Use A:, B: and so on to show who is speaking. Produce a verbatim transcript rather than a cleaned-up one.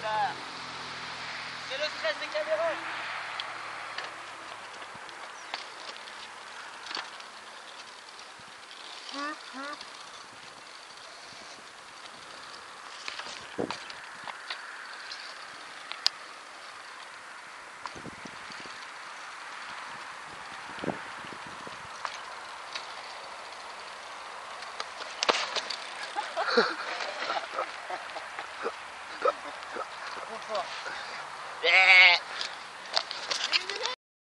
A: là. C'est le stress des caméras.
B: Ha ha ha.